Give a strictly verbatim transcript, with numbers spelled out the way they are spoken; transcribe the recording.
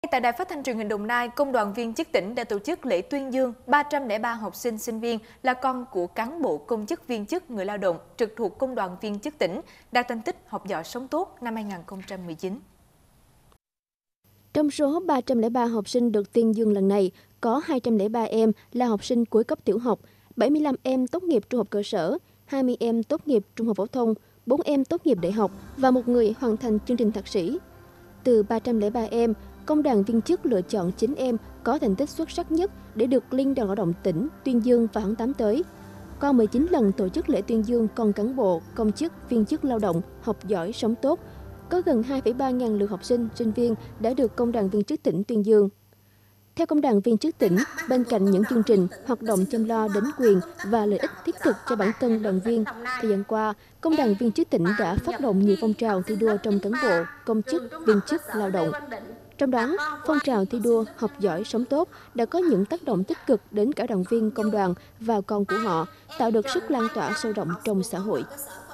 tại Đài Phát thanh Truyền hình Đồng Nai, Công đoàn viên chức tỉnh đã tổ chức lễ tuyên dương ba trăm lẻ ba học sinh sinh viên là con của cán bộ công chức viên chức người lao động trực thuộc Công đoàn viên chức tỉnh đạt thành tích học giỏi sống tốt năm hai nghìn không trăm mười chín. Trong số ba trăm lẻ ba học sinh được tuyên dương lần này, có hai trăm lẻ ba em là học sinh cuối cấp tiểu học, bảy mươi lăm em tốt nghiệp trung học cơ sở, hai mươi em tốt nghiệp trung học phổ thông, bốn em tốt nghiệp đại học và một người hoàn thành chương trình thạc sĩ. Từ ba trăm lẻ ba em, Công đoàn viên chức lựa chọn chín em có thành tích xuất sắc nhất để được Liên đoàn Lao động tỉnh tuyên dương vào tháng tám tới. Qua mười chín lần tổ chức lễ tuyên dương con cán bộ, công chức, viên chức lao động, học giỏi, sống tốt, có gần hai phẩy ba ngàn lượt học sinh, sinh viên đã được Công đoàn viên chức tỉnh tuyên dương. Theo Công đoàn viên chức tỉnh, bên cạnh những chương trình, hoạt động chăm lo đến quyền và lợi ích thiết thực cho bản thân đoàn viên, thời gian qua, Công đoàn viên chức tỉnh đã phát động nhiều phong trào thi đua trong cán bộ, công chức, viên chức, lao động. Trong đó, phong trào thi đua học giỏi sống tốt đã có những tác động tích cực đến cả đoàn viên công đoàn và con của họ, tạo được sức lan tỏa sâu rộng trong xã hội.